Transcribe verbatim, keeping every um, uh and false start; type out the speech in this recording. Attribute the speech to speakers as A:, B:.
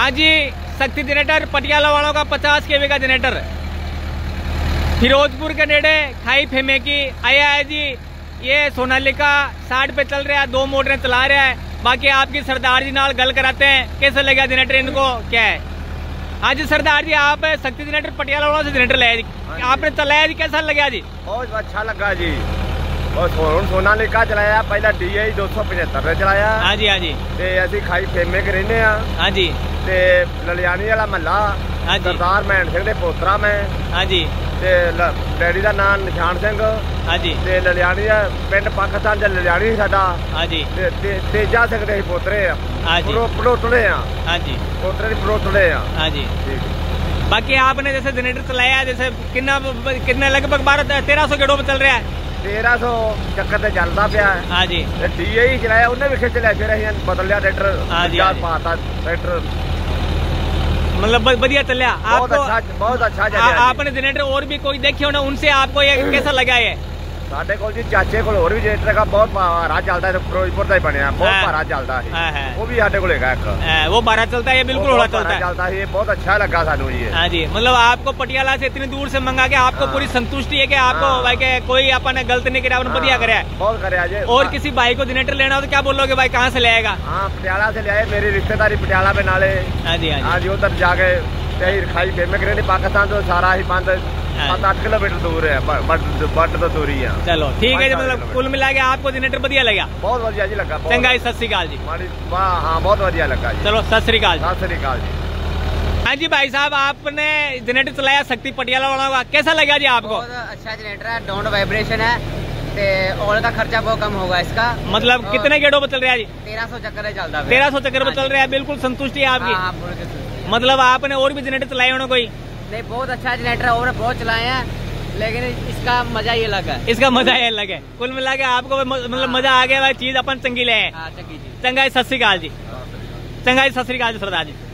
A: हाँ जी, शक्ति जनरेटर पटियाला वालों का पचास केवी का जनरेटर फिरोजपुर के नेड़े खाई फेमे की आया है जी। ये सोनालिका साठ पे चल रहा है, दो मोटरें चला रहा है। बाकी आपकी सरदार जी नाल गल कराते हैं कैसे लगा जनरेटर इनको क्या है। हाँ जी सरदार जी, आप शक्ति जनरेटर पटियाला वालों से जनरेटर लाया जी, आपने चलाया जी, कैसा लगा जी?
B: बहुत अच्छा लगा जी। और सोनालिका चलाया, पहला डी आई दो सौ पचहत्तर चलाया।
A: हाँ जी हाँ जी।
B: ते असी खाई फेमे के रहने।
A: हाँ जी।
B: ते ललियानी वाला महला सरदार मैन सिंह दे पोतरा में।
A: हाँ जी।
B: ते डैडी का नाम निशान सिंह।
A: हाँ जी।
B: ते ललियानी पिंड पाकिस्तान च ललियानी साडा।
A: हाँ जी।
B: ते तेजा सिंह दे पोतरे आ।
A: हाँ जी।
B: पड़ोतले आ।
A: हाँ जी।
B: पोतरे दी पड़ोतले आ।
A: हाँ जी। बाकी आपने जैसे जनरेटर चलाया, जैसे कितना कितने लगभग बारह तेरह सौ गेड़ों पे चल रहा है? तेरह सौ
B: चक्कर ते चलता पिया।
A: हाँ जी।
B: डी आई चलाया, उन्हें भी खिंच लिया, फिर असीं बदल लिया ट्रैक्टर।
A: हाँ जी।
B: पाता ट्रैक्टर,
A: मतलब बढ़िया चलिया।
B: बहुत अच्छा, बहुत अच्छा चलिया।
A: आपने जनरेटर और भी कोई देखे हो ना, उनसे आपको ये कैसा लगा? ये
B: साडे कोल जी चाचे कोल और भी जनरेटर का बहुत भारा चलता है, फिरोजपुर का ही बनया, बहुत भारा चलता है। वो भी साडे कोल हैगा एक, वो
A: भारा चलता है, बिल्कुल होड़ा चलता है।
B: चलता है, बहुत अच्छा लगा सानू ये।
A: हाँ जी, मतलब आपको पटियाला से इतनी दूर से मंगा के आपको पूरी संतुष्टि है कि आपको भाई के कोई अपन गलत नहीं कराया, आपने बढ़िया कराया, बहुत कराया। और किसी भाई को जनरेटर लेना हो तो क्या बोलोगे भाई, कहाँ से ले आएगा? हाँ, पटियाला से ले आए, मेरी रिश्तेदारी पटियाला में नाले। हाँ जी हाँ जी, उधर जाके खाई फेमे करे पाकिस्तान तो सारा ही पांच सात आठ किलोमीटर दूर है, बट तो दूरी है। चलो ठीक है जी, मतलब कुल मिला के आपको जनरेटर बढ़िया लगा? बहुत बढ़िया जी लगा। चंगा जी, सत श्री अकाल जी। हाँ, बहुत बढ़िया लगा जी। चलो सत श्री अकाल। सत श्री अकाल जी। हाँ जी भाई साहब, आपने जनरेटर चलाया शक्ति पटियाला वाला का, कैसा लगा जी आपको?
C: बहुत अच्छा जनरेटर है, डोंट वाइब्रेशन है, ऑयल का खर्चा बहुत कम होगा इसका।
A: मतलब कितने गेड़ों पे चल रहा है जी?
C: तेरह सौ चक्कर चलता है।
A: तेरह सौ चक्कर पे चल रहा है, बिल्कुल संतुष्टि है आपकी? मतलब आपने और भी जनरेटर चलाए होना कोई?
C: नहीं, बहुत अच्छा जनरेटर और बहुत चलाए हैं, लेकिन इसका मजा ही अलग है।
A: इसका मजा ही अलग है। कुल मिला के आपको मतलब मजा आ गया, चीज अपन चंगी ले।
C: चंगा जी,
A: सत श्री अकाल जी। चंगा जी, सत श्री अकाल जी सरदार जी।